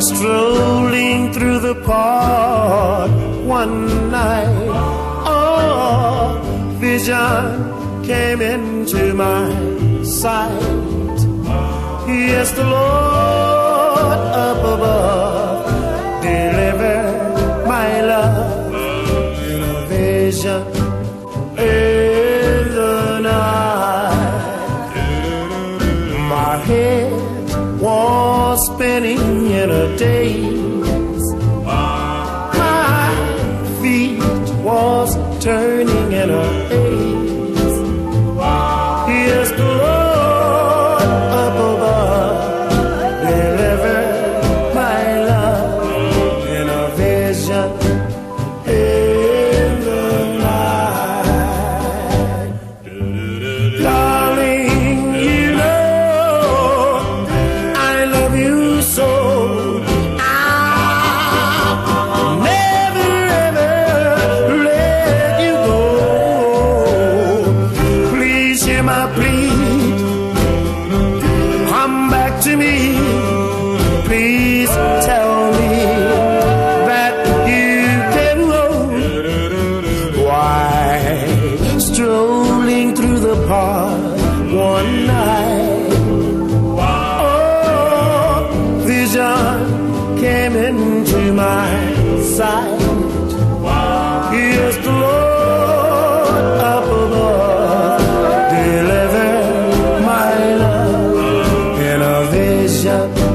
Strolling through the park one night, oh, vision came into my sight. Yes, the Lord up above delivered my love in a vision in the night. My head was spinning in a daze, my feet was turning in a haze. Yes, the Lord up above delivered my love in a vision in the night. Darling, you know I love you so. I'll never ever let you go. Please hear my plea, come back to me. Please tell me that you can go. Why, strolling through the park one night, oh, vision came into my sight. Yes, the Lord up above delivered my love in a vision